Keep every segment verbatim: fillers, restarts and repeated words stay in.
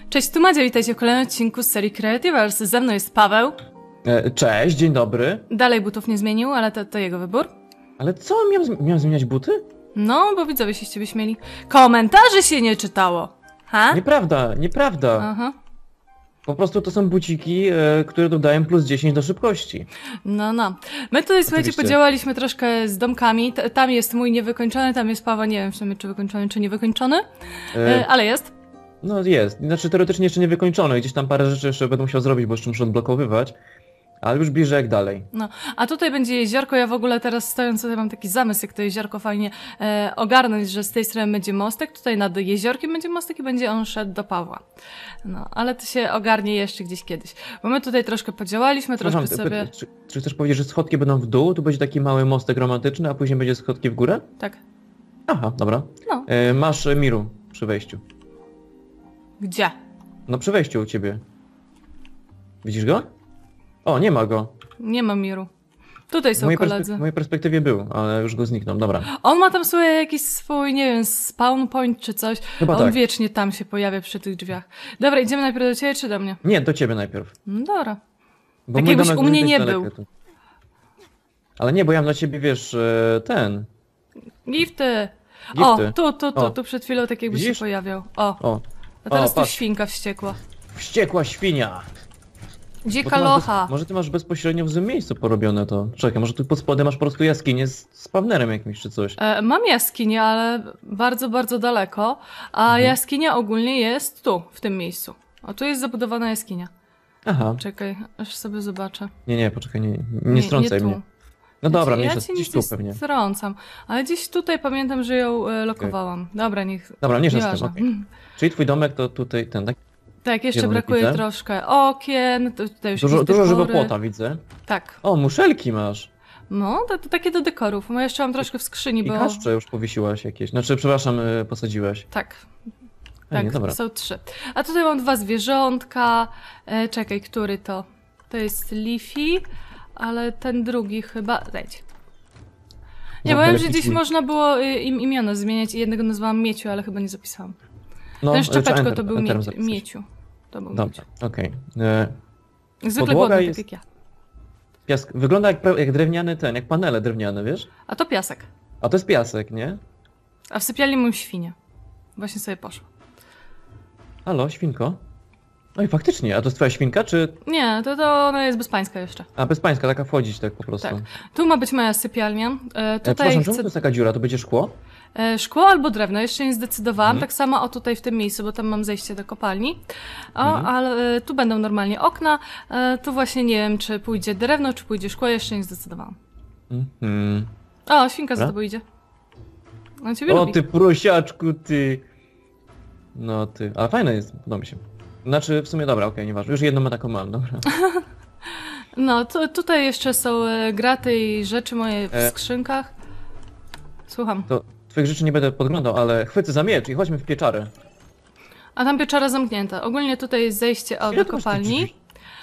Cześć, tu Madzia, witajcie w kolejnym odcinku z serii Creativers. Ze mną jest Paweł. E, cześć, dzień dobry. Dalej butów nie zmienił, ale to, to jego wybór. Ale co, miałem, miałem zmieniać buty? No, bo widzowie się z ciebie śmieli. Komentarzy się nie czytało. Ha? Nieprawda, nieprawda. Aha. Po prostu to są buciki, e, które dodają plus dziesięć do szybkości. No, no. My tutaj, słuchajcie, podziałaliśmy troszkę z domkami. T tam jest mój niewykończony, tam jest Paweł, nie wiem w sumie, czy wykończony, czy niewykończony, e, e, ale jest. No jest, znaczy teoretycznie jeszcze nie wykończone, gdzieś tam parę rzeczy jeszcze będę musiał zrobić, bo jeszcze muszę odblokowywać. Ale już bliżej jak dalej. No, a tutaj będzie jeziorko. Ja w ogóle teraz stojąc tutaj mam taki zamysł, jak to jeziorko fajnie e, ogarnąć, że z tej strony będzie mostek, tutaj nad jeziorkiem będzie mostek i będzie on szedł do Pawła. No, ale to się ogarnie jeszcze gdzieś kiedyś. Bo my tutaj troszkę podziałaliśmy, troszkę sobie... Czy, czy chcesz powiedzieć, że schodki będą w dół, tu będzie taki mały mostek romantyczny, a później będzie schodki w górę? Tak. Aha, dobra. No. E, masz Miru przy wejściu. Gdzie? No przy wejściu u ciebie. Widzisz go? O, nie ma go. Nie ma Miru. Tutaj są w koledzy. W mojej perspektywie był, ale już go zniknął, dobra. On ma tam sobie jakiś swój, nie wiem, spawn point czy coś. Chyba On tak. wiecznie tam się pojawia przy tych drzwiach. Dobra, idziemy najpierw do ciebie czy do mnie? Nie, do ciebie najpierw. No dobra. Bo Tak mój jakbyś domek u mnie jest nie daleko był. tu. Ale nie, bo ja mam dla ciebie, wiesz, e, ten... Gifty! Gifty. O, tu, tu, tu, O. tu przed chwilą tak jakby Widzisz? się pojawiał. O, O, a teraz o, tu patrz. świnka wściekła. Wściekła świnia! Dzika Bo ty masz locha. Bez, może ty masz bezpośrednio w złym miejscu porobione to. Czekaj, może tu pod spodem masz po prostu jaskinię z spawnerem jakimś czy coś. E, mam jaskinię, ale bardzo, bardzo daleko, a Mhm. jaskinia ogólnie jest tu, w tym miejscu. O, tu jest zabudowana jaskinia. Aha. Czekaj, aż sobie zobaczę. Nie, nie, poczekaj, nie, nie strącaj nie tu. mnie. No dobra, Znaczy, mnie ja cię gdzieś nie tu pewnie. strącam, ale gdzieś tutaj pamiętam, że ją e, lokowałam. Dobra, niech... Dobra, nie z tym, nieważne. okej. Czyli twój domek to tutaj ten, tak? Tak, jeszcze Zielony brakuje widzę. troszkę okien, to, tutaj już Dużo, jakieś dużo dekory. żywopłota widzę. Tak. O, muszelki masz. No, to, to takie do dekorów. No jeszcze mam troszkę w skrzyni, I bo... kaszcze już powiesiłaś jakieś. Znaczy, przepraszam, y, posadziłaś. Tak. Fajnie, Tak, dobra. są trzy. A tutaj mam dwa zwierzątka. E, czekaj, który to? To jest Leafy, ale ten drugi chyba... Zejdź. Nie, No, powiem, lepiej że gdzieś ci- można było y, im imiona zmieniać i jednego nazwałam Mieciu, ale chyba nie zapisałam. No, Ten y, szczepeczko czy enter- to był enterem Mie zapisać. Mieciu. To był Dobra, okej. Y, Mieciu. Zwykle podłoga głodny, jest- tak jak ja. Piask... Wygląda jak, pe- jak drewniany ten, jak panele drewniane, wiesz? A to piasek. A to jest piasek, nie? A w sypialni mam świnię. Właśnie sobie poszła. Halo, świnko? No i faktycznie, a to jest twoja świnka, czy... Nie, to, to ona jest bezpańska jeszcze. A, bezpańska, taka wchodzić tak po prostu. Tak. Tu ma być moja sypialnia. E, E, tutaj przepraszam, czemu chcę... to jest taka dziura? To będzie szkło? E, szkło albo drewno, jeszcze nie zdecydowałam. Mhm. Tak samo o tutaj w tym miejscu, bo tam mam zejście do kopalni. O, Mhm. ale e, tu będą normalnie okna. E, tu właśnie nie wiem, czy pójdzie drewno, czy pójdzie szkło, jeszcze nie zdecydowałam. Mhm. O, świnka za Dobra. tobą idzie. On ciebie O lubi. ty prosiaczku, ty! No ty, ale fajne jest, podoba mi się. Znaczy, w sumie dobra, okej, nieważne. Już jedną ma taką mam, dobra. No, tu, tutaj jeszcze są e, graty i rzeczy moje w E. skrzynkach. Słucham. To twoich rzeczy nie będę podglądał, ale chwycę za miecz i chodźmy w pieczarę. A tam pieczara zamknięta. Ogólnie tutaj jest zejście o, Ile do to masz tych kopalni. drzwi?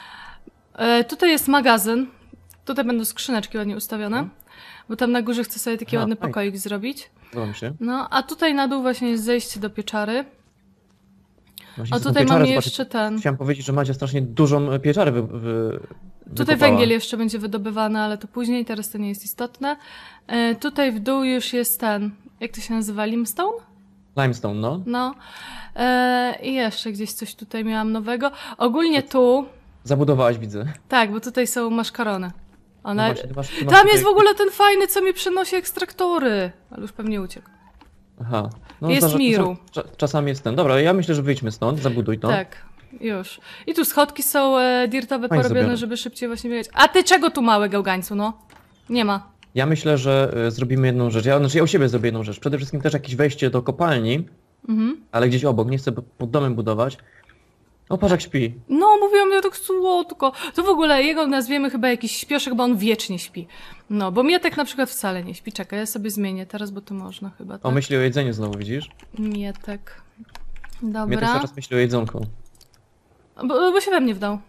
E, tutaj jest magazyn. Tutaj będą skrzyneczki ładnie ustawione. Bo tam na górze chcę sobie taki Aha, ładny fajnie. pokoik zrobić. Podoba mi się. No, a tutaj na dół właśnie jest zejście do pieczary. Właśnie A chcę tą tutaj pieczarę mam zobaczyć. jeszcze ten. Chciałem powiedzieć, że Madzia strasznie dużą e, pieczarę wy, wy, Tutaj wykopała. węgiel jeszcze będzie wydobywany, ale to później, teraz to nie jest istotne. E, tutaj w dół już jest ten, jak to się nazywa, limestone? Limestone, no. No. E, I jeszcze gdzieś coś tutaj miałam nowego. Ogólnie tu, Zabudowałaś, widzę. tak, bo tutaj są maszkarony. No One... właśnie, ty masz, ty masz Tam tutaj... jest w ogóle ten fajny, co mi przynosi ekstraktory. Ale już pewnie uciekł. Aha. No, Jest zdarza- Miru. Czas, czasami jest ten. Dobra, ja myślę, że wyjdźmy stąd, zabuduj to. Tak, już. I tu schodki są e, dirtowe Fajnie porobione, zrobione. żeby szybciej właśnie biegać. A ty czego tu mały gałgańcu, no? Nie ma. Ja myślę, że e, zrobimy jedną rzecz. Ja, znaczy ja u siebie zrobię jedną rzecz. Przede wszystkim też jakieś wejście do kopalni, Mhm. ale gdzieś obok. Nie chcę b- pod domem budować. O, patrz jak śpi. No, mówiłam, ja tak słodko. To w ogóle jego nazwiemy chyba jakiś śpioszek, bo on wiecznie śpi. No, bo Mietek na przykład wcale nie śpi. Czekaj, ja sobie zmienię teraz, bo to można chyba, O, tak? myśli o jedzeniu znowu, widzisz? Mietek. Mnie też Dobra. cały czas myśli o jedzonku. Bo, bo się we mnie wdał.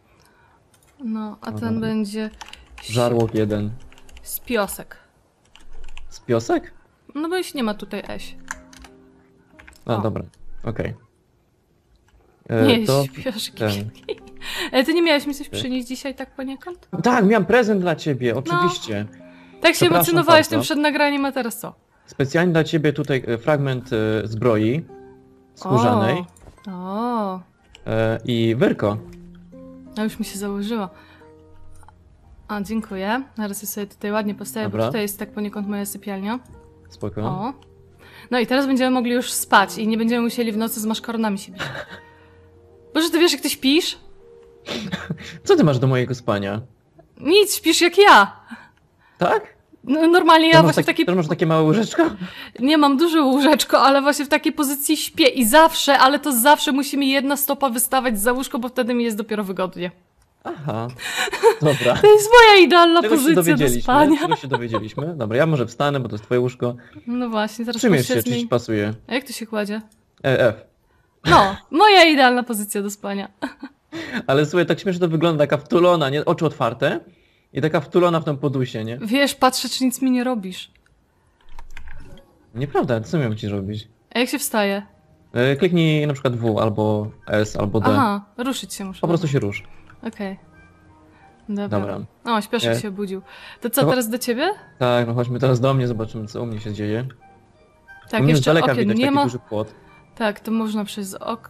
No, a No ten dobra. będzie Żarłok jeden. spiosek. Z piosek? No bo jeśli nie ma tutaj eś. A, O. dobra. Okej. E, Nie, to śpioszki. ten. E, ty nie miałeś mi coś przynieść dzisiaj tak poniekąd? Tak, miałem prezent dla ciebie, oczywiście. Tak się Przepraszam emocjonowałeś bardzo. tym przed nagraniem, a teraz co? Specjalnie dla ciebie tutaj e, fragment e, zbroi skórzanej O, o, e, i wyrko. no już mi się założyło. A, dziękuję. Zaraz je sobie tutaj ładnie postawię, Dobra. bo tutaj jest tak poniekąd moja sypialnia. Spoko. O. No i teraz będziemy mogli już spać i nie będziemy musieli w nocy z maszkaronami się bić. Boże, ty wiesz jak ty śpisz? Co ty masz do mojego spania? Nic, śpisz jak ja. Tak? No, normalnie ja Też masz, właśnie w taki, takiej... też masz takie małe łyżeczko? Nie mam duże łóżeczko, ale właśnie w takiej pozycji śpię i zawsze, ale to zawsze musi mi jedna stopa wystawać za łóżko, bo wtedy mi jest dopiero wygodnie. Aha, dobra. To jest moja idealna Czegoś się pozycja do dowiedzieliśmy, spania. czegoś się dowiedzieliśmy. Dobra, ja może wstanę, bo to jest twoje łóżko. No właśnie, teraz Przymierz się, poświeć czy ci mi... pasuje. A jak to się kładzie? E, F. No, moja idealna pozycja do spania. Ale słuchaj, tak śmiesznie to wygląda, taka wtulona, nie? Oczy otwarte i taka wtulona w tą podusie, nie? Wiesz, patrzę, czy nic mi nie robisz. Nieprawda, co miałem ci robić? A jak się wstaje? E, kliknij na przykład W, albo S, albo D. Aha, ruszyć się muszę. Po prostu się rusz. Okej. Dobra. Dobra. O, śpieszek E, się obudził. To co, to- teraz do ciebie? Tak, no chodźmy teraz do mnie, zobaczymy co u mnie się dzieje. Tak, u mnie z jeszcze daleka okien widać nie taki ma. duży płot. Tak, to można przez ok...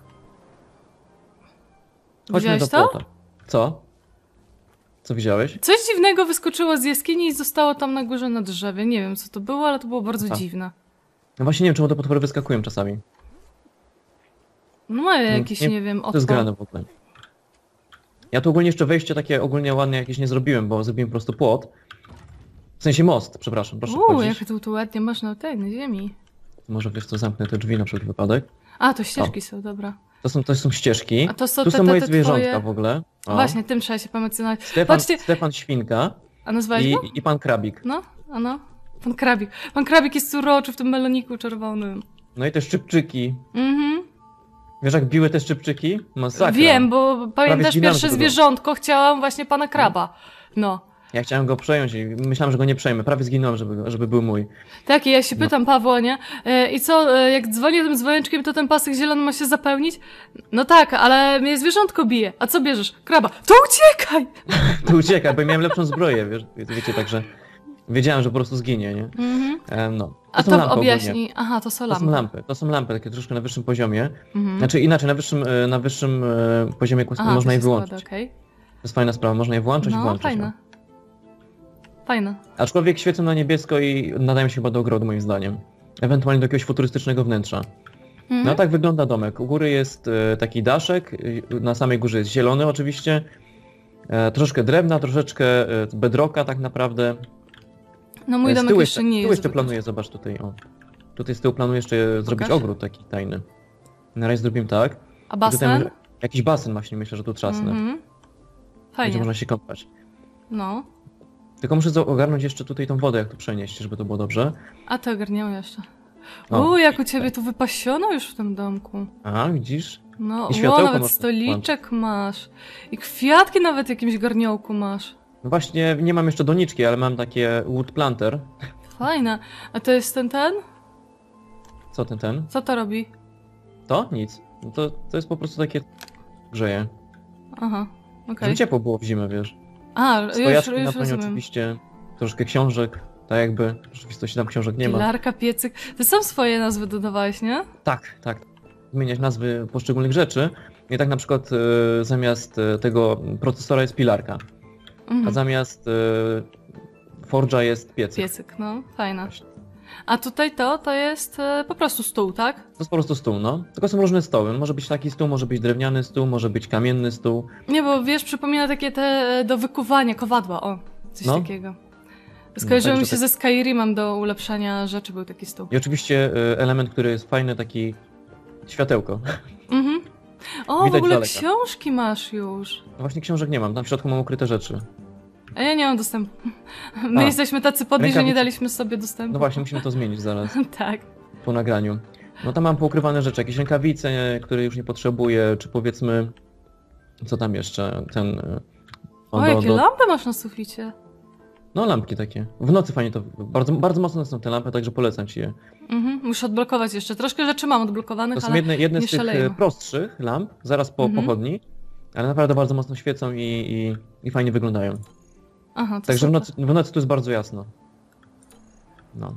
Chodźmy Widziałeś do to? płota. Co? Co widziałeś? Coś dziwnego wyskoczyło z jaskini i zostało tam na górze na drzewie. Nie wiem co to było, ale to było bardzo Aha. dziwne. No właśnie nie wiem, czemu te potwory wyskakują czasami. No mają Nie- jakiś, nie- nie, wiem, To jest odpał. grane w ogóle. Ja tu ogólnie jeszcze wejście takie ogólnie ładne jakieś nie zrobiłem, bo zrobiłem po prostu płot. W sensie most, przepraszam, proszę Uuu, wchodzić. jak tu, tu ładnie masz na tej, na ziemi. Może wiesz co, zamknę te drzwi na wszelki wypadek. A, to ścieżki są, dobra. To są, to są ścieżki. A to są tu te, są te, moje te zwierzątka twoje... w ogóle. O. Właśnie, tym trzeba się pomocnować. Stefan, Patrzcie, Stefan Świnka a nazwałeś i, go? i pan Krabik. No, a no. Pan Krabik. Pan Krabik jest uroczy w tym meloniku czerwonym. No i te szczypczyki. Mhm. Wiesz jak biły te szczypczyki? Masakra. Wiem, bo pamiętasz zginąłem pierwsze z tego. zwierzątko, chciałam właśnie pana kraba. No. Ja chciałem go przejąć i myślałem, że go nie przejmę. Prawie zginąłem, żeby, go- żeby był mój. Tak, i ja się No. pytam Pawła, nie? E, I co, e, jak dzwonię tym dzwoneczkiem, to ten pasek zielony ma się zapełnić? No tak, ale mnie zwierzątko bije. A co bierzesz? Kraba. To uciekaj! Tu uciekaj, bo miałem lepszą zbroję, wiesz, wiecie, także wiedziałem, że po prostu zginie, nie? Mhm. E, no. To A są to lampy ogólnie. objaśnij. Aha, to są To lampy. są lampy, to są lampy takie troszkę na wyższym poziomie. Mhm. Znaczy inaczej, na wyższym, e, na wyższym e, poziomie kłas- Aha, można to je się wyłączyć. składa, okej. To jest fajna sprawa, można je włączyć i No, włączyć. fajne. o. Fajne. Aczkolwiek świecą na niebiesko i nadają się chyba do ogrodu moim zdaniem. Ewentualnie do jakiegoś futurystycznego wnętrza. Mhm. No tak wygląda domek. U góry jest e, taki daszek, e, na samej górze jest zielony oczywiście. E, troszeczkę drewna, troszeczkę e, bedrocka tak naprawdę. No mój E, z domek tyłu jeszcze nie z tyłu jest. jeszcze planuję, zobacz tutaj, o. Tutaj z tyłu planuję jeszcze zrobić Pokaż. ogród taki tajny. Na razie zrobimy tak. A I basen? Tutaj jakiś basen właśnie myślę, że tu trzasnę. Mhm. Będzie Fajnie. można się kąpać. No. Tylko muszę za- ogarnąć jeszcze tutaj tą wodę, jak tu przenieść, żeby to było dobrze. A to ogarniemy jeszcze. O, Uuu, jak u ciebie tu wypasiono już w tym domku. A, widzisz? No, I o, światełko nawet można stoliczek masz. I kwiatki nawet w jakimś garniołku masz. No właśnie, nie mam jeszcze doniczki, ale mam takie wood planter. Fajne. A to jest ten ten? Co ten, ten? Co to robi? To? Nic. No to, to jest po prostu takie... grzeje. Aha, okej. Żeby ciepło było w zimę, wiesz. A, już, Stojaczki już na pewno rozumiem. oczywiście, troszkę książek, tak jakby. W rzeczywistości tam książek nie ma. Pilarka, piecyk. Ty sam swoje nazwy dodawałeś, nie? Tak, tak. Zmieniać nazwy poszczególnych rzeczy. I tak na przykład e, zamiast e, tego procesora jest pilarka, a Mhm. zamiast e, Forge'a jest piecyk. Piecyk, no, fajne. Właśnie. A tutaj to, to jest e, po prostu stół, tak? To jest po prostu stół, no. Tylko są różne stoły. Może być taki stół, może być drewniany stół, może być kamienny stół. Nie, bo wiesz, przypomina takie te e, do wykuwania, kowadła, o, coś No. takiego. Skojarzyło No, mi także się ze Skyrimem do ulepszania rzeczy, był taki stół. I oczywiście e, element, który jest fajny, taki światełko. Mhm. O, Widać w ogóle daleka. książki masz już. No właśnie książek nie mam, tam w środku mam ukryte rzeczy. A ja nie mam dostępu. My A. jesteśmy tacy podli, że nie Rękawice. daliśmy sobie dostępu. No właśnie, musimy to zmienić zaraz, Tak. po nagraniu. No tam mam poukrywane rzeczy, jakieś rękawice, które już nie potrzebuję, czy powiedzmy... Co tam jeszcze? Ten... e, O, do- jakie do- lampy masz na suficie. No lampki takie. W nocy fajnie to, bardzo, bardzo mocno są te lampy, także polecam ci je. Mhm, muszę odblokować jeszcze. Troszkę rzeczy mam odblokowanych, To są ale jedne, jedne nie z tych szaleję. e, prostszych lamp, zaraz po Mhm. pochodni, ale naprawdę bardzo mocno świecą i, i, i fajnie wyglądają. Aha, to Także w super. nocy, w nocy tu jest bardzo jasno. No.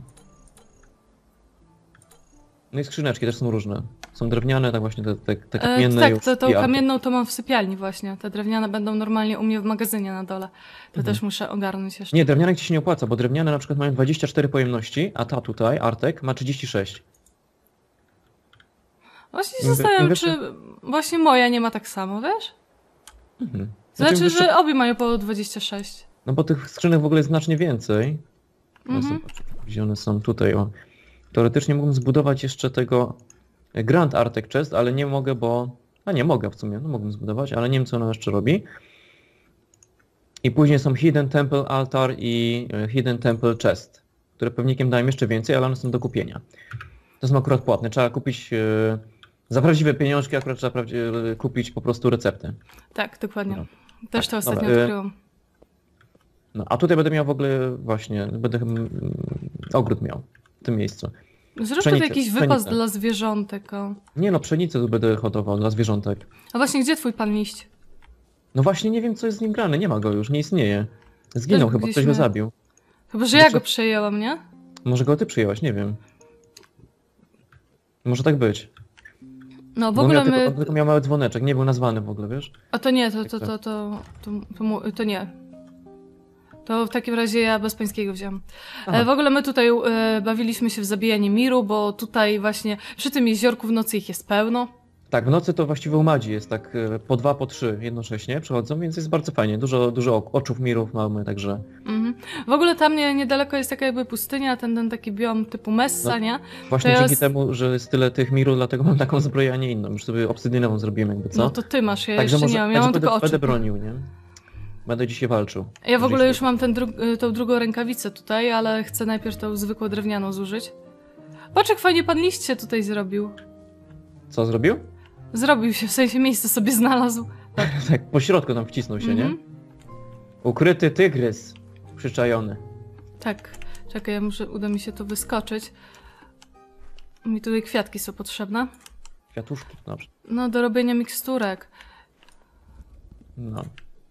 No i skrzyneczki też są różne. Są drewniane, tak właśnie te, te, te E, kamienne tak, już to, tą i arty. kamienną to mam w sypialni właśnie. Te drewniane będą normalnie u mnie w magazynie na dole. To Mhm. też muszę ogarnąć jeszcze. Nie, drewnianek ci się nie opłaca, bo drewniane na przykład mają dwadzieścia cztery pojemności, a ta tutaj, Artek, ma trzydzieści sześć. Właśnie się Im wy- zastanawiam, im czy właśnie moja nie ma tak samo, wiesz? Mhm. Znaczy, im wyższe- że obie mają po dwadzieścia sześć. No bo tych skrzynek w ogóle jest znacznie więcej. No Mhm. zobacz, gdzie one są tutaj, o. Teoretycznie mógłbym zbudować jeszcze tego Grand Artek Chest, ale nie mogę, bo... A nie, mogę w sumie, no mógłbym zbudować, ale nie wiem co ona jeszcze robi. I później są Hidden Temple Altar i e, Hidden Temple Chest, które pewnikiem dają jeszcze więcej, ale one są do kupienia. To są akurat płatne, trzeba kupić... E, za prawdziwe pieniążki akurat trzeba prawdzie, kupić po prostu receptę. Tak, dokładnie. No. Też Tak, to ostatnio dobra, y- odkryłam. No, a tutaj będę miał w ogóle właśnie, będę mm, ogród miał w tym miejscu. Zrób pszenicę, tutaj jakiś wypas pszenicę. dla zwierzątek. O. Nie no, pszenicę tu będę hodował dla zwierzątek. A właśnie, gdzie twój pan liść? No właśnie nie wiem co jest z nim grane, nie ma go już, nie istnieje. Zginął Też chyba, ktoś mogliśmy- go zabił. Chyba, że ja Znaczy- go przejęłam, nie? Może go ty przyjęłaś, nie wiem. Może tak być. No w Bo ogóle miał tylko, my... on tylko miał mały dzwoneczek, nie był nazwany w ogóle, wiesz? A to nie, to, Jak to, to? to, to, to, to, mu- to nie. To w takim razie ja bez pańskiego wziąłem. Aha. E, w ogóle my tutaj e, bawiliśmy się w zabijanie miru, bo tutaj właśnie przy tym jeziorku w nocy ich jest pełno. Tak, w nocy to właściwie u Madzi jest tak e, po dwa, po trzy jednocześnie przychodzą, więc jest bardzo fajnie. Dużo, dużo ok- oczów mirów mamy, także... Mhm. W ogóle tam nie, niedaleko jest taka jakby pustynia, ten, ten taki biom typu Messa, No. nie? Właśnie To ja dzięki s- temu, że jest tyle tych mirów, dlatego mam taką zbroję, a nie inną. Już sobie obsydynową zrobiłem jakby, co? No to ty masz, ja Także jeszcze może, nie mam, ja także mam będę, tylko oczy. będę bronił, nie? Będę dzisiaj walczył. Ja w ogóle Jeżeli- już mam ten dru- y, tą drugą rękawicę tutaj, ale chcę najpierw tą zwykłą drewnianą zużyć. Patrz jak fajnie pan liście tutaj zrobił. Co zrobił? Zrobił się, w sensie miejsce sobie znalazł. Tak, po środku tam wcisnął się, nie? Mhm. Ukryty tygrys. Przyczajony. Tak, czekaj, ja muszę, uda mi się to wyskoczyć. Mi tutaj kwiatki są potrzebne. Kwiatuszki, dobrze. No, do robienia miksturek. No.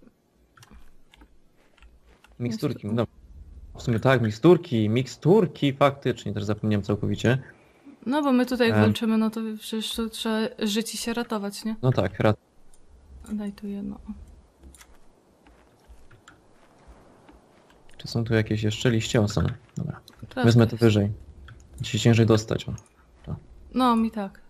Miksturki, no. W sumie tak, miksturki, miksturki, faktycznie, też zapomniałem całkowicie. No, bo my tutaj Em. walczymy, no to przecież tu trzeba żyć i się ratować, nie? No tak, rad. Daj tu jedno. Czy są tu jakieś jeszcze liście? O, są. Dobra. Troszkę Wezmę to jest. wyżej. Ci ciężej dostać. O. No, mi tak.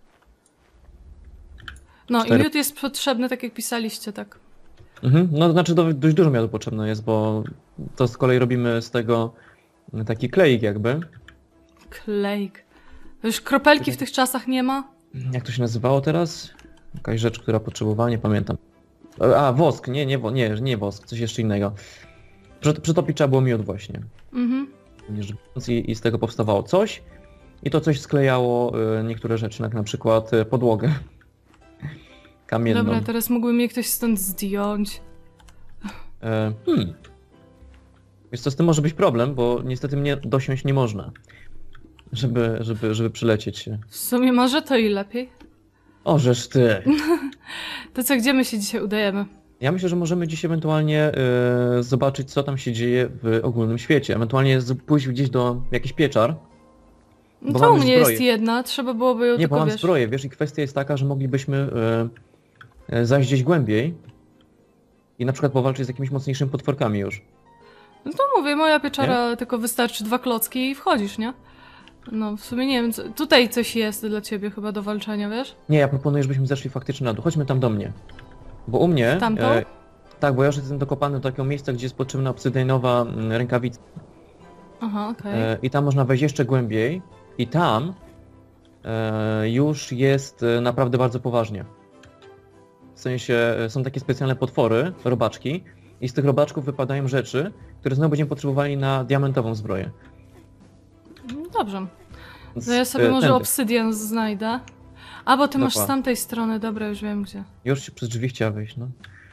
No Cztery. i miód jest potrzebny, tak jak pisaliście, tak. Mhm. No to znaczy do, dość dużo miodu potrzebne jest, bo to z kolei robimy z tego taki kleik jakby. Klejk. Już kropelki w tych czasach nie ma? Jak to się nazywało teraz? Jakaś rzecz, która potrzebowała, nie pamiętam. A, wosk, nie, nie, wo- nie, nie wosk, coś jeszcze innego. Przet- Przetopić trzeba było miód właśnie. Mhm. Nie rzecz biorąc, I, I z tego powstawało coś. I to coś sklejało y, niektóre rzeczy, jak na przykład y, podłogę kamienną. Dobra, teraz mógłby mnie ktoś stąd zdjąć. E, hmm. Wiesz co, z tym może być problem, bo niestety mnie dosiąść nie można. Żeby, żeby, żeby przylecieć się. W sumie może to i lepiej. O, żeż ty! To co, gdzie my się dzisiaj udajemy? Ja myślę, że możemy dziś ewentualnie y, zobaczyć, co tam się dzieje w ogólnym świecie. Ewentualnie z- pójść gdzieś do jakichś pieczar. No Bo to u mamy mnie zbroję. jest jedna, trzeba byłoby ją Nie, tylko, bo mam wiesz... zbroję, wiesz, i kwestia jest taka, że moglibyśmy y, y, zajść gdzieś głębiej i na przykład powalczyć z jakimiś mocniejszymi potworkami już. No to mówię, moja pieczara tylko wystarczy dwa klocki i wchodzisz, nie? No, w sumie nie wiem, co... tutaj coś jest dla ciebie chyba do walczenia, wiesz? Nie, ja proponuję, żebyśmy zeszli faktycznie na dół. Chodźmy tam do mnie. Bo u mnie... W tamtą? tak, bo ja już jestem dokopany do takiego miejsca, gdzie jest potrzebna obsydianowa mm, rękawica. Aha, okej. E, I tam można wejść jeszcze głębiej. I tam e, już jest e, naprawdę bardzo poważnie. W sensie e, są takie specjalne potwory, robaczki. I z tych robaczków wypadają rzeczy, które znowu będziemy potrzebowali na diamentową zbroję. No dobrze. Więc, To ja sobie e, może tędy. obsydian znajdę. A, bo ty masz z Dokładnie. tamtej strony, dobra, już wiem gdzie. Już się przez drzwi chciała wejść, no.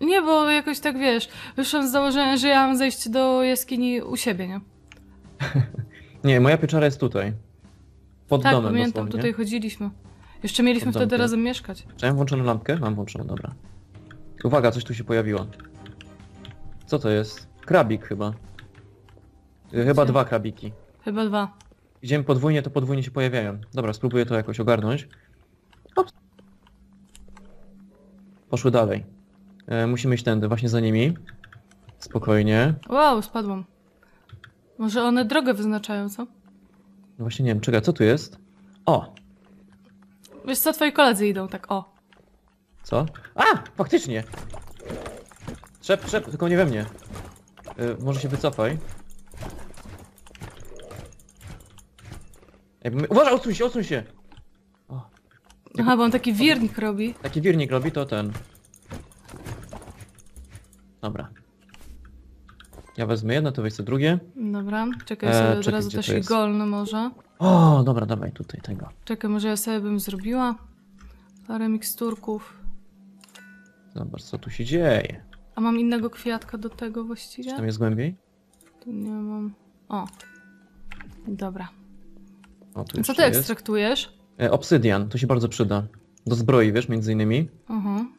Nie, bo jakoś tak wiesz, wyszłam z założenia, że ja mam zejść do jaskini u siebie, nie? Nie, moja pieczara jest tutaj. Pod Tak, domem pamiętam, dosłownie. tutaj chodziliśmy. Jeszcze mieliśmy Pod wtedy domkiem. razem mieszkać. Czy ja mam włączoną lampkę? Mam włączoną, dobra. Uwaga, coś tu się pojawiło. Co to jest? Krabik chyba. Y, Chyba Gdzie? dwa krabiki. Chyba dwa. Idziemy podwójnie, to podwójnie się pojawiają. Dobra, spróbuję to jakoś ogarnąć. Ops. Poszły dalej. E, musimy iść tędy, właśnie za nimi. Spokojnie. Wow, spadłam. Może one drogę wyznaczają, co? No właśnie nie wiem, czekaj, co tu jest? O! Wiesz co, twoi koledzy idą, tak o. Co? A! Faktycznie! Trzep, trzep, tylko nie we mnie. E, może się wycofaj. Ej, my... Uważaj, odsuń się, odsuń się! O, Aha, bo on taki wirnik robi. taki wirnik robi, to ten. Dobra. Ja wezmę jedno, to weź sobie drugie. Dobra, czekaj, E, sobie od czekaj, razu gdzie też to jest? igolny może. O, dobra, dawaj tutaj tego. Czekaj, może ja sobie bym zrobiła parę miksturków. Zobacz, co tu się dzieje. A mam innego kwiatka do tego Czy właściwie? tam jest głębiej? Tu nie mam. O. Dobra. O, tu A co jeszcze ty jest. ekstraktujesz? E, obsydian, to się bardzo przyda. Do zbroi, wiesz, między innymi. Mhm.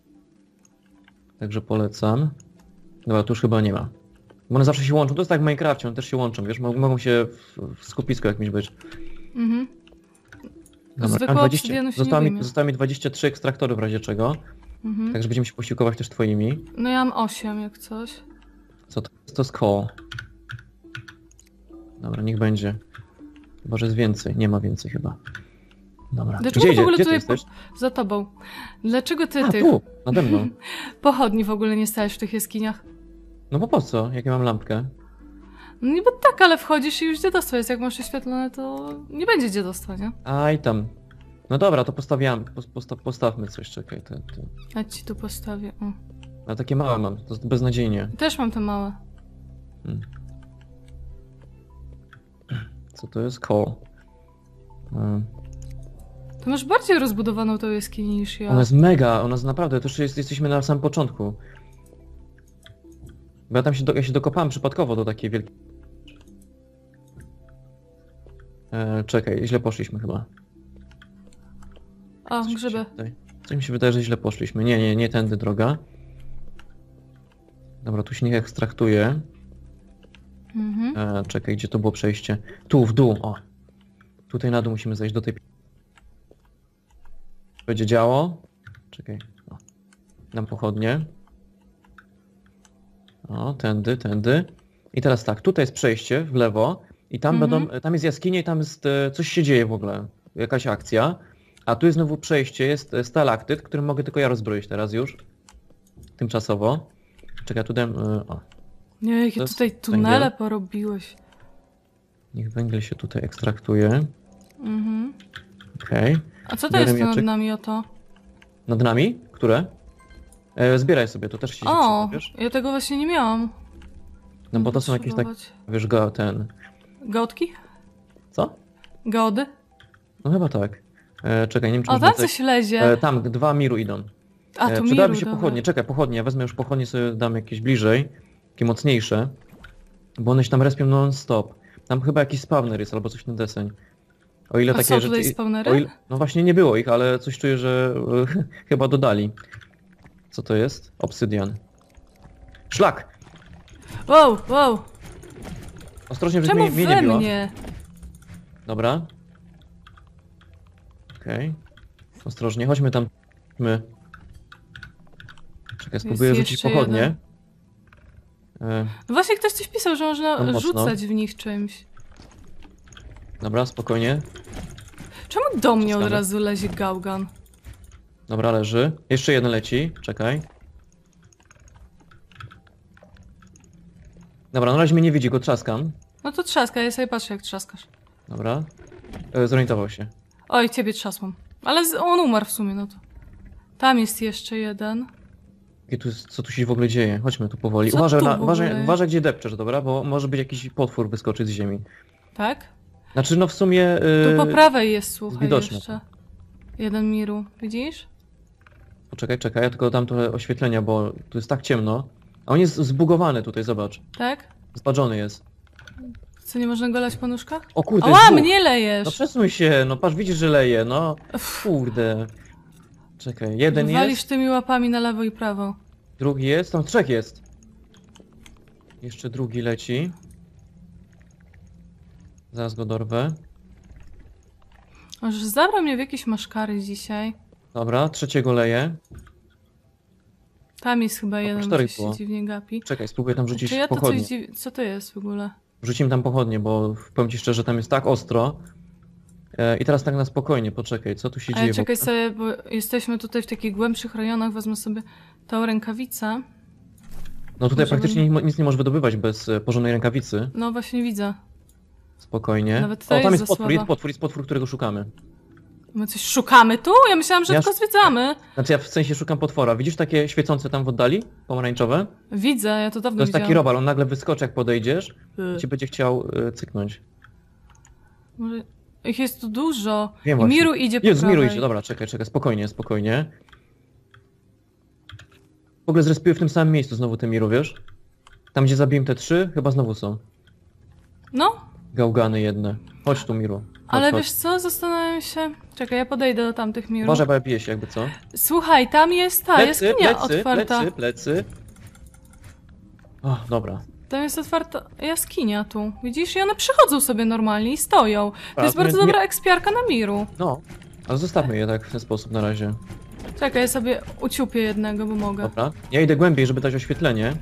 Także polecam. Dobra, tu już chyba nie ma. Bo one zawsze się łączą. To jest tak w Minecrafcie, one też się łączą, wiesz, Mo- mogą się w, w skupisku jakimś być. Mhm. Dobra, Zwykłego mam dwadzieścia, obsydianu się zostało, nie mi, wyjmie. zostało mi dwadzieścia trzy ekstraktory w razie czego. Mhm. Także będziemy się posiłkować też twoimi. No ja mam osiem jak coś. Co to jest? To jest koło. Dobra, niech będzie. Chyba, że jest więcej. Nie ma więcej chyba. Dobra. Dlaczego Gdzie ty w ogóle idzie? Gdzie ty tutaj jesteś? po... za tobą? Dlaczego ty A, tych tu, nade mną. pochodni w ogóle nie stałeś w tych jaskiniach? No bo po co? Jak ja mam lampkę? No niby tak, ale wchodzisz i już dziadostwo jest. Jak masz oświetlone, to nie będzie dziadostwa, nie? A i tam. No dobra, to postawiam, pos- posta postawmy coś, czekaj. Te, te. Ja ci tu postawię. O. A takie małe mam, to jest beznadziejnie. Też mam te małe. Hmm. Co to jest? Koło. Hmm. To masz bardziej rozbudowaną tą jaskinię niż ja. Ona jest mega, ona jest naprawdę, to już jest, jesteśmy na samym początku. Bo ja tam się, do, ja się dokopałem przypadkowo do takiej wielkiej... E, czekaj, źle poszliśmy chyba. O, Coś mi się grzyby. wydaje- Coś mi się wydaje, że źle poszliśmy. Nie, nie, nie tędy droga. Dobra, tu się niech ekstraktuje. Mhm. E, czekaj, gdzie to było przejście? Tu, w dół, o. Tutaj na dół musimy zejść do tej... Będzie działo. Czekaj, o. Dam pochodnie. O, tędy, tędy. I teraz tak, tutaj jest przejście w lewo i tam Mhm. będą, tam jest jaskinie i tam jest, e, coś się dzieje w ogóle. Jakaś akcja. A tu jest znowu przejście, jest e, stalaktyt, który mogę tylko ja rozbroić teraz już. Tymczasowo. Czekaj, tu dam, e, o. Nie, jakie To jest tutaj tunele węgiel. porobiłeś. Niech węgiel się tutaj ekstraktuje. Mhm. Okej. A co to Biorę jest tu nad mieczyk. nami oto? Nad nami? Które? E, zbieraj sobie, to też się O, przyda, wiesz? ja tego właśnie nie miałam. No bo to są jakieś tak, Potrzebować. wiesz, go, ten... Gotki? Co? Gody? No chyba tak. E, czekaj, nie wiem czy O, można tam tutaj- coś lezie. E, tam, dwa miru idą. A, E, tu przydałyby miru, się dobra. pochodnie, czekaj, pochodnie, ja wezmę już pochodnie, sobie dam jakieś bliżej, takie mocniejsze, bo one się tam respią non-stop. Tam chyba jakiś spawner jest, albo coś na deseń. O ile A takie są rzeczy... tutaj spawnery? o ile... No właśnie nie było ich, ale coś czuję, że e, chyba dodali. Co to jest? Obsydian. Szlak! Wow, wow. Ostrożnie, żeby Czemu mnie, mnie nie we biła. mnie? Dobra. Okej. Ostrożnie, chodźmy tam. My. Czekaj, spróbuję rzucić jeszcze pochodnie. jeden. E, No właśnie ktoś coś pisał, że można No mocno. rzucać w nich czymś. dobra, spokojnie. Czemu do mnie od Ściany. razu lezie gałgan? Dobra, leży. Jeszcze jeden leci, czekaj. Dobra, na razie mnie nie widzi, go trzaskam. No to trzaska, ja sobie patrzę jak trzaskasz. Dobra. E, zorientował się. Oj, ciebie trzasłam. Ale z- on umarł w sumie, no to. Tam jest jeszcze jeden. I tu, jest- co tu się w ogóle dzieje? Chodźmy tu powoli. Co Uważaj, tu na, w uważaj, ogóle? uważaj gdzie depczesz, dobra? Bo może być jakiś potwór wyskoczyć z ziemi. Tak? Znaczy no w sumie... Tu e, po prawej jest, słuchaj, widoczne. jeszcze. Jeden miru. Widzisz? Poczekaj, czekaj, ja tylko dam trochę oświetlenia, bo tu jest tak ciemno. A on jest zbugowany tutaj, zobacz. Tak? Zbaczony jest. Co, nie można go lać po nóżkach? O kurde, Ała, jest dwóch. mnie lejesz! No przesuń się, no patrz, widzisz, że leje, no. Kurde. Czekaj, jeden Walisz jest, tymi łapami na lewo i prawo. drugi jest, tam trzech jest. Jeszcze drugi leci. Zaraz go dorwę. Możesz zabrał mnie w jakieś maszkary dzisiaj. Dobra, trzeciego leje. Tam jest chyba po jeden, czterech gdzieś się było. dziwnie gapi. Czekaj, spróbuję tam rzucić Czy ja to pochodnie. coś dziw... Co to jest w ogóle? Rzucimy tam pochodnie, bo powiem ci szczerze, tam jest tak ostro. E, I teraz tak na spokojnie, poczekaj, co tu się dzieje? Ale w czekaj ogóle? sobie, bo jesteśmy tutaj w takich głębszych rejonach, wezmę sobie tą rękawicę. No tutaj Może praktycznie bym- nic nic nie możesz wydobywać bez e, porządnej rękawicy. No właśnie widzę. Spokojnie. Nawet to O, tam jest jest za potwór, słaba. jest potwór, jest potwór, którego szukamy. My coś szukamy tu? Ja myślałam, że Ja tylko sz- zwiedzamy. Znaczy ja w sensie szukam potwora. Widzisz takie świecące tam w oddali? Pomarańczowe? Widzę, ja to dawno To jest taki widziałam. robal, on nagle wyskoczy jak podejdziesz Y, i cię będzie chciał y, cyknąć. Może... Ich jest tu dużo. Wiem I właśnie. Miru idzie po Jest, Miru prawej. idzie, dobra, czekaj, czekaj, spokojnie, spokojnie. W ogóle zrespiły w tym samym miejscu znowu te Miru, wiesz? Tam gdzie zabiłem te trzy, chyba znowu są. No, Gałgany jedne. Chodź tu, Miru. Chodź, ale chodź. wiesz co, zastanawiam się... Czekaj, ja podejdę do tamtych Mirów. Uważaj, bo ja biję się jakby co. Słuchaj, tam jest ta jaskinia plecy, otwarta. plecy, plecy. O, dobra. Tam jest otwarta jaskinia tu. Widzisz? I one przychodzą sobie normalnie i stoją. To A, jest to bardzo nie- dobra ekspiarka na Miru. No, ale zostawmy je tak w ten sposób na razie. Czekaj, ja sobie uciupię jednego, bo mogę. Dobra. Ja idę głębiej, żeby dać oświetlenie.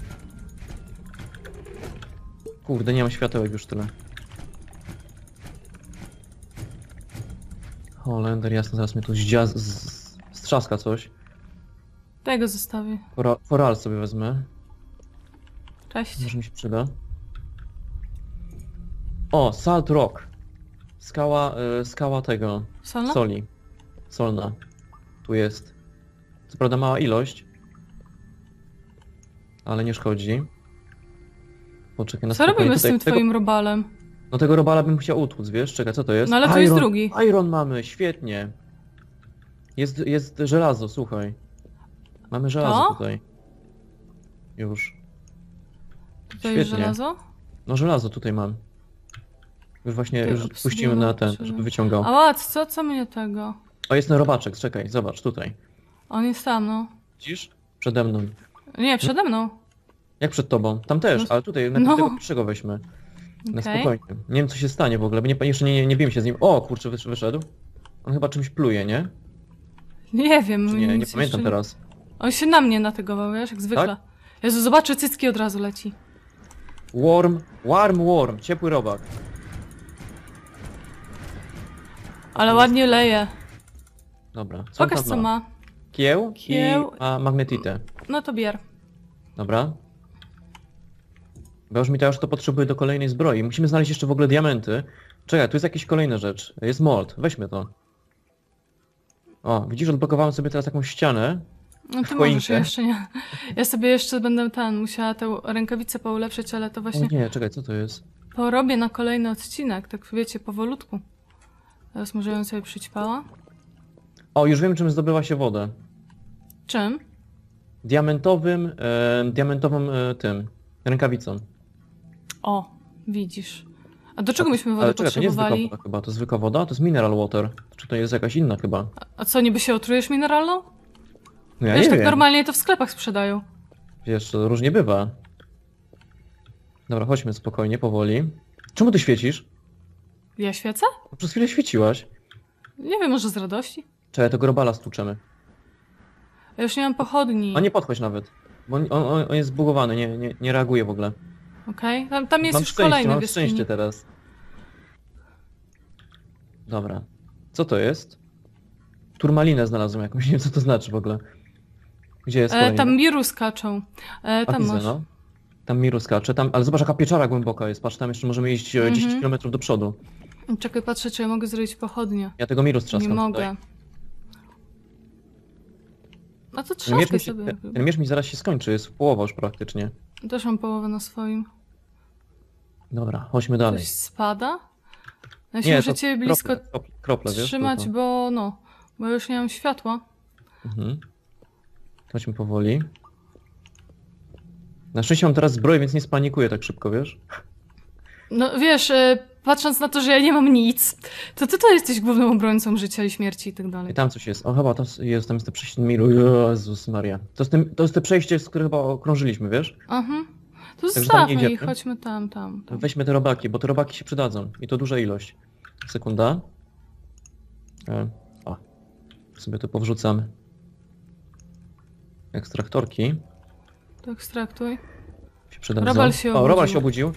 Kurde, nie mam światełek już tyle. Holender, jasno, zaraz mnie tu zdzia... z- z- strzaska coś. Tego zostawię. Fora... Foral sobie wezmę. Cześć. Może mi się przyda. O, Salt Rock. Skała, y, skała tego. Solna? Soli. Solna. Tu jest. Co prawda mała ilość. Ale nie szkodzi. Poczekaj na Co spokojnie. robimy z Tutaj tym tego- twoim robalem? No tego robala bym chciał utłuc, wiesz? Czekaj, co to jest? No ale to jest drugi. Iron mamy, świetnie. Jest, jest żelazo, słuchaj. Mamy żelazo To? tutaj. Już. To jest Świetnie. żelazo? No żelazo tutaj mam. Już właśnie, Ty już obsydian puścimy na ten, czy- żeby wyciągał. A ład, co? Co mnie tego? O, jest ten robaczek, czekaj, zobacz, tutaj. On jest tam, no. Widzisz? Przede mną. Nie, przede mną. Jak przed tobą? Tam też, No. ale tutaj, na No. tego pierwszego weźmy. Na Okej. spokojnie. Nie wiem co się stanie w ogóle, bo nie, jeszcze nie, nie, nie biłem się z nim. O, kurczę, wysz- wyszedł. On chyba czymś pluje, nie? Nie wiem. Czy nie? Nie nic pamiętam jeszcze teraz. On się na mnie natygował, wiesz, jak zwykle. Tak? Jezu, zobaczę, cycki od razu leci. Worm, warm worm, ciepły robak. Ale ładnie leje. Dobra, co on Pokaż, tam co ma. Kieł, Kieł. i ma magnetitę. No to bier. Dobra. Bo już mi to już to potrzebuje do kolejnej zbroi. Musimy znaleźć jeszcze w ogóle diamenty. Czekaj, tu jest jakaś kolejna rzecz. Jest mold, weźmy to. O, widzisz, odblokowałem sobie teraz jakąś ścianę. No ty Choinkę. możesz, ja jeszcze nie. Ja sobie jeszcze będę ten, musiała tę rękawicę poulepszyć, ale to O właśnie nie, czekaj, co to jest? porobię na kolejny odcinek, tak wiecie, powolutku. Teraz może ją sobie przyćpała. O, już wiem, czym zdobywa się wodę. Czym? Diamentowym, e, diamentową e, tym, rękawicą. O, widzisz. A do czego myśmy wodę Ale czekaj, to nie jest zwykła potrzebowali? woda chyba, to zwykła woda? To jest mineral water. Czy to jest jakaś inna chyba? A co, niby się otrujesz mineralną? No ja Wiesz, nie tak wiem. normalnie to w sklepach sprzedają. Wiesz, to różnie bywa. Dobra, chodźmy spokojnie, powoli. Czemu ty świecisz? Ja świecę? No, przez chwilę świeciłaś. Nie wiem, może z radości? Czekaj, tego robala stłuczemy. Ja już nie mam pochodni. A nie podchodź nawet. Bo on, on, on jest zbugowany, nie, nie, nie reaguje w ogóle. Okej, tam, tam jest Mam już szczęście, kolejny mam w jaskini. szczęście teraz. Dobra. Co to jest? Turmalinę znalazłem jakąś, nie wiem co to znaczy w ogóle. Gdzie jest E, kolejny? tam miru skaczą. E, A, tam widzę, masz. no. Tam Miru skacze, tam, ale zobacz jaka pieczara głęboka jest, patrz, tam jeszcze możemy iść e, Mhm. dziesięć kilometrów do przodu. Czekaj, patrzę, czy ja mogę zrobić pochodnie. Ja tego Miru Nie strzaskam mogę. tutaj. No to Ten miecz, trzaskaj mi się, sobie. ten, ten miecz mi zaraz się skończy, jest połowa już praktycznie. Też mam połowę na swoim. Dobra, chodźmy dalej. Coś spada? Ja się Nie, muszę to ciebie blisko krople, krople, krople, wiesz, trzymać, tylko. bo no, bo już nie mam światła. Mhm. Chodźmy powoli. Na szczęście mam teraz zbroję, więc nie spanikuję tak szybko, wiesz? No wiesz, y, patrząc na to, że ja nie mam nic, to ty to jesteś głównym obrońcą życia i śmierci i tak dalej. I tam coś jest. O, chyba to jest, tam jest to przejście Miru. Jezus Maria. To jest, ten, to jest te przejście, z których chyba okrążyliśmy, wiesz? Aha. To Także tam nie zostawmy idziemy. ich, chodźmy tam, tam, tam. Weźmy te robaki, bo te robaki się przydadzą. I to duża ilość. Sekunda. E, o. Sobie to powrzucamy. Ekstraktorki To ekstraktuj. się przydadzą. Robal się O, Robal obudził. się obudził.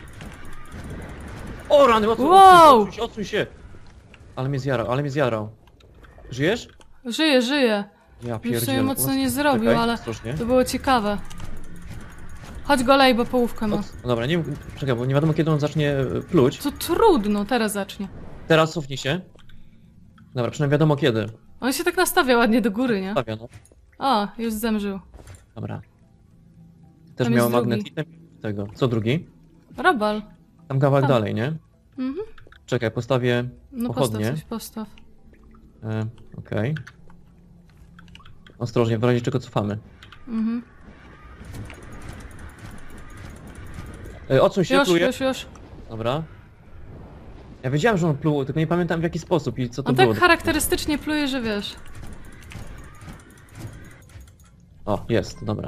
O, rany, odsuń, Wow! odsuń, się, odsuń się. Ale mnie zjarał, ale mnie zjarał. Żyjesz? Żyje, żyje. Ja Już sobie pierdzielę. mocno nie zrobił, Czekaj, ale ostrożnie. to było ciekawe. Chodź go lej, bo połówkę ma. Od... No dobra, nie, czekaj, bo nie wiadomo kiedy on zacznie e, pluć. To trudno, teraz zacznie. Teraz cofnij się. Dobra, przynajmniej wiadomo kiedy. On się tak nastawia ładnie do góry, nie? Stawia, no. O, już zemrzył. Dobra. Też Tam miał jest drugi. magnetytem tego. Co drugi? Robal. Tam kawałek Tam. dalej, nie? Mhm. Czekaj, postawię No pochodnie. postaw coś, postaw. E, Okej. Ostrożnie, w razie czego cofamy. Mhm. E, odsuń się, Już, pluje. już, już. Dobra. Ja wiedziałem, że on pluł, tylko nie pamiętam w jaki sposób i co to On było. tak charakterystycznie pluje, że wiesz. O, jest, dobra.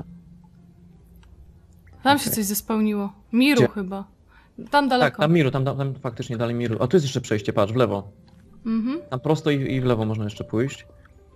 Tam się Okej. coś zespełniło. Miru Gdzie? chyba. Tam Tak, daleko. tam Miru, tam, tam, tam faktycznie dalej Miru. A tu jest jeszcze przejście, patrz, w lewo. Mhm. Tam prosto i, i w lewo można jeszcze pójść.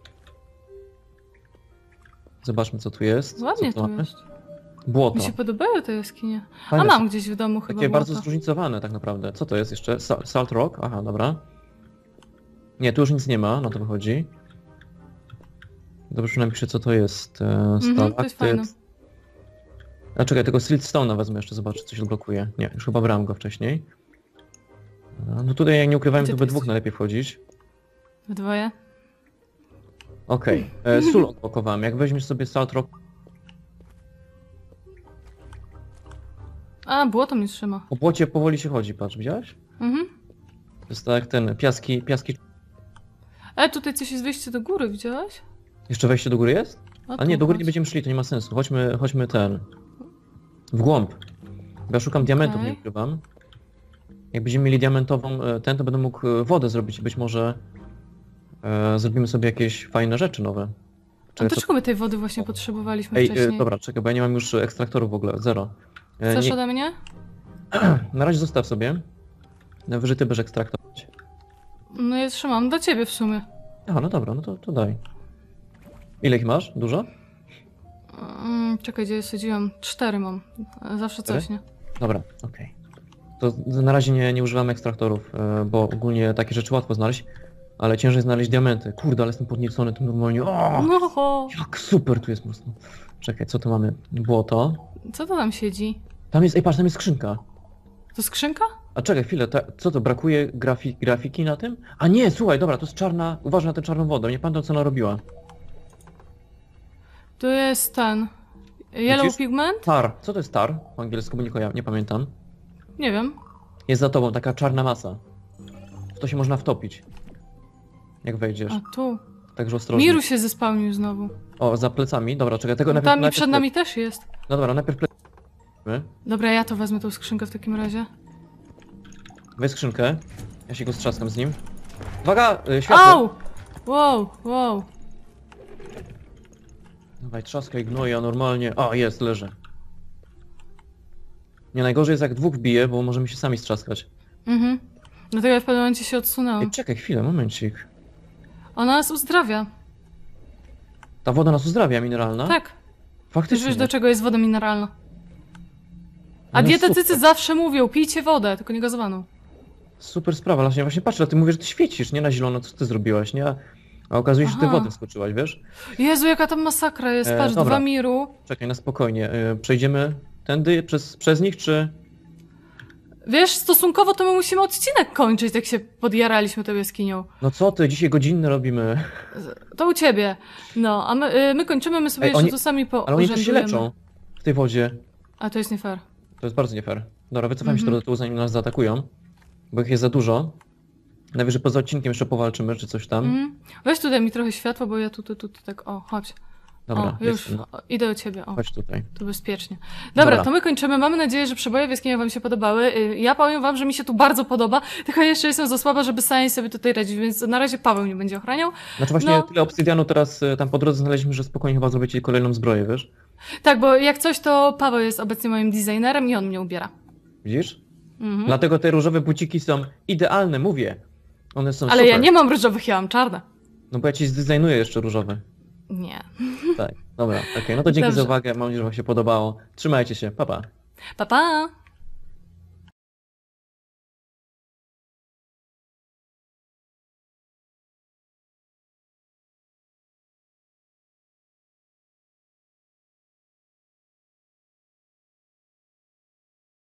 Zobaczmy co tu jest. Ładnie co tu tu mamy. jest. Błoto. Mi się podobają te jaskinie. A Fajne mam są. gdzieś w domu chyba Takie bardzo błoto. zróżnicowane tak naprawdę. Co to jest jeszcze? Sa Salt Rock? Aha, dobra. Nie, tu już nic nie ma, no to wychodzi. Dobrze, napiszę co to jest. E, Mhm, to jest fajne. A czekaj, tego Siltstone'a wezmę jeszcze, zobaczę, coś odblokuje. Nie, już chyba brałem go wcześniej. Dobra, no tutaj jak nie ukrywajmy, Gdzie to ty we dwóch jesteś? najlepiej wchodzić. W dwoje? Okej, okay. Sól odblokowałem. Jak weźmiesz sobie Salt Rock, A, błoto mnie trzyma. po błocie powoli się chodzi, patrz, widziałeś? Mhm. To jest tak jak ten, piaski, piaski... E, tutaj coś jest wyjście do góry, widziałeś? Jeszcze wejście do góry jest? O, A nie, tu do góry chodź. nie będziemy szli, to nie ma sensu. Chodźmy, chodźmy ten... W głąb. Bo ja szukam diamentów, nie Okej. ukrywam. Jak będziemy mieli diamentową e, ten, to będę mógł e, wodę zrobić i być może e, zrobimy sobie jakieś fajne rzeczy nowe. A Czekaj, co- dlaczego my tej wody właśnie potrzebowaliśmy Ej, e, wcześniej? dobra, czekaj, bo ja nie mam już ekstraktorów w ogóle, zero. E, Chcesz nie, ode mnie? na razie zostaw sobie. Najwyżej ty będziesz ekstraktować. No ja trzymam, do ciebie w sumie. Aha, no dobra, no to, to daj. Ile ich masz? Dużo? Mm, czekaj, gdzie je sadziłam? Cztery mam. Zawsze coś, Cztery? nie? Dobra, okej. To na razie nie, nie używamy ekstraktorów, e, bo ogólnie takie rzeczy łatwo znaleźć, ale ciężej znaleźć diamenty. Kurde, ale jestem podniecony tym normalnie. O, No, ho. jak super tu jest mocno. Czekaj, co tu mamy? Błoto. Co to tam siedzi? Tam jest, ej patrz, tam jest skrzynka. To skrzynka? A czekaj chwilę, ta, co to, brakuje grafi, grafiki na tym? A nie, słuchaj, dobra, to jest czarna, uważaj na tę czarną wodę, nie pamiętam co ona robiła. To jest ten... Yellow Widzisz? pigment? Tar, co to jest tar? Po angielsku, bo nie, koja- nie pamiętam. Nie wiem. Jest za tobą taka czarna masa. W to się można wtopić. Jak wejdziesz. A tu. Także ostrożnie. Miru się zespałnił znowu. O, za plecami. Dobra, czekaj, tego No najpierw... tam i najpierw przed nami też jest. No dobra, najpierw ple... Dobra, ja to wezmę tą skrzynkę w takim razie. Weź skrzynkę. Ja się go strzaskam z nim. Uwaga! y, Światło! Au! Wow, wow. Dawaj, trzaskaj gnoja normalnie. O, jest, leży. Nie, najgorzej jest jak dwóch bije, bo możemy się sami strzaskać. Mhm. Dlatego ja w pewnym momencie się Ej, odsunęłam. czekaj chwilę, momencik. Ona nas uzdrawia. Ta woda nas uzdrawia, mineralna? Tak. Też Faktycznie. wiesz, do czego jest woda mineralna. A No dietetycy super. zawsze mówią, pijcie wodę, tylko nie gazowaną. Super sprawa, właśnie, właśnie patrzę, a ty mówisz, że ty świecisz, nie na zielono, co ty zrobiłaś, nie? A okazuje się, że ty Aha. wodę skoczyłaś, wiesz? Jezu, jaka tam masakra jest. E, Patrz, dobra. dwa miru. Czekaj, na spokojnie. y, Przejdziemy tędy, przez, przez nich, czy... Wiesz, stosunkowo to my musimy odcinek kończyć, jak się podjaraliśmy tą jaskinią. No co ty, dzisiaj godzinny robimy. To u ciebie. No, a my, y, my kończymy, my sobie Ej, jeszcze oni- tu sami Ale oni też się pourzędujemy. leczą w tej wodzie. A to jest nie fair. To jest bardzo nie fair. Dobra, wycofajmy się Mhm. to do tyłu, zanim nas zaatakują. Bo ich jest za dużo. Najwyżej poza odcinkiem jeszcze powalczymy, czy coś tam. Mhm. Weź tutaj mi trochę światła, bo ja tu, tu, tu, tu tak, o, chodź. Dobra, o, już, jestem. o, idę do ciebie, o. Chodź tutaj. To bezpiecznie. Dobra, Dobra. to my kończymy. Mamy nadzieję, że przeboje w jaskiniach wam się podobały. Y, Ja powiem wam, że mi się tu bardzo podoba, tylko jeszcze jestem za słaba, żeby sami sobie tutaj radzić, więc na razie Paweł mnie będzie ochraniał. Znaczy właśnie No. tyle obsydianu teraz e, tam po drodze znaleźliśmy, że spokojnie chyba zrobię ci kolejną zbroję, wiesz? Tak, bo jak coś, to Paweł jest obecnie moim designerem i on mnie ubiera. Widzisz? Mhm. Dlatego te różowe buciki są idealne, mówię. One są Ale super. ja nie mam różowych, ja mam czarne. No bo ja ci zdezajnuję jeszcze różowe. Nie. Tak, dobra, okej. No to dzięki Dobrze. za uwagę, mam nadzieję, że wam się podobało. Trzymajcie się, pa pa. Pa, pa!